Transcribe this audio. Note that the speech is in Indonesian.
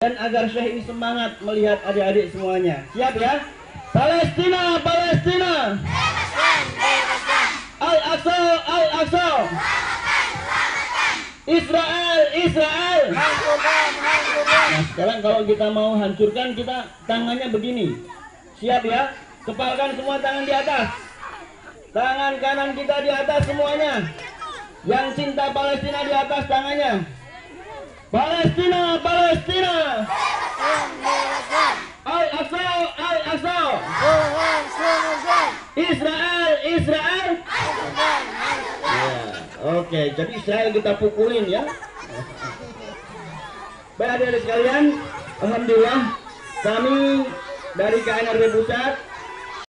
Dan agar Syekh ini semangat melihat adik-adik semuanya. Siap ya? Palestina, Palestina. Al-Aqsa, Al-Aqsa. Israel, Israel. Nah, sekarang kalau kita mau hancurkan, kita tangannya begini. Siap ya? Kepalkan semua tangan di atas. Tangan kanan kita di atas semuanya. Yang cinta Palestina di atas tangannya. Palestina, Palestina. Al-Aqsa, Al-Aqsa. Israel, Israel. Ya, oke, jadi Israel kita pukulin ya. Baik adik-adik sekalian, alhamdulillah kami dari KNRB Pusat